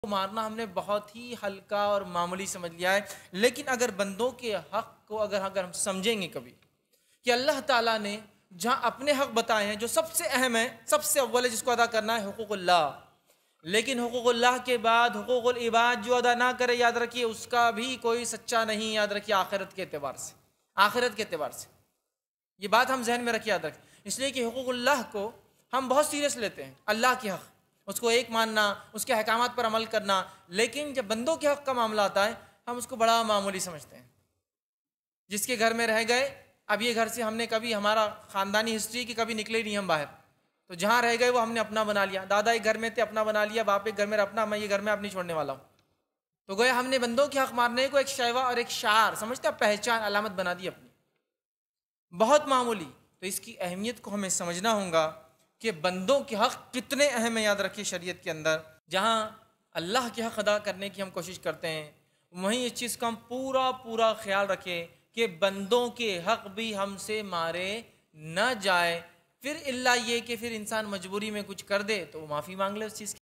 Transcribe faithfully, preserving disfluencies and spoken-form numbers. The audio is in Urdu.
مارنا ہم نے بہت ہی ہلکا اور معمولی سمجھ لیا ہے، لیکن اگر بندوں کے حق کو اگر اگر ہم سمجھیں گے کبھی کہ اللہ تعالیٰ نے جہاں اپنے حق بتائے ہیں جو سب سے اہم ہے، سب سے اول ہے جس کو ادا کرنا ہے حقوق اللہ، لیکن حقوق اللہ کے بعد حقوق العباد جو ادا نہ کرے، یاد رکھیے اس کا بھی کوئی سچا نہیں، یاد رکھیے آخرت کے اعتبار سے، آخرت کے اعتبار سے یہ بات ہم ذہن میں رکھیے، یاد رکھیں، اس لیے کہ حقوق اللہ کو ہم بہت سیریس لیتے ہیں، اللہ کے حق اس کو ایک ماننا، اس کے احکامات پر عمل کرنا، لیکن جب بندوں کے حق کا معاملہ آتا ہے ہم اس کو بڑا معمولی سمجھتے ہیں۔ جس کے گھر میں رہ گئے، اب یہ گھر سے ہم نے کبھی ہمارا خاندانی ہسٹری کی کبھی نکلے نہیں ہم باہر، تو جہاں رہ گئے وہ ہم نے اپنا بنا لیا، دادا ایک گھر میں تھے اپنا بنا لیا، باپ ایک گھر میں اپنا، میں یہ گھر میں اب نہیں چھوڑنے والا ہوں، تو گویا ہم نے بندوں کے حق مارنے کو ایک شیوا اور ایک شعار سمجھتے ہیں، پہچان علامت بنا دی اپنی، بہت معمولی۔ تو اس کی اہمیت کو ہمیں سمجھنا ہوگا کہ بندوں کے حق کتنے اہم ہیں، یاد رکھیے شریعت کے اندر جہاں اللہ کے حق ادا کرنے کی ہم کوشش کرتے ہیں وہیں اس چیز کا ہم پورا پورا خیال رکھیں کہ بندوں کے حق بھی ہم سے مارے نہ جائے، پھر اللہ یہ کہ پھر انسان مجبوری میں کچھ کر دے تو وہ معافی مانگ لے اس چیز کی۔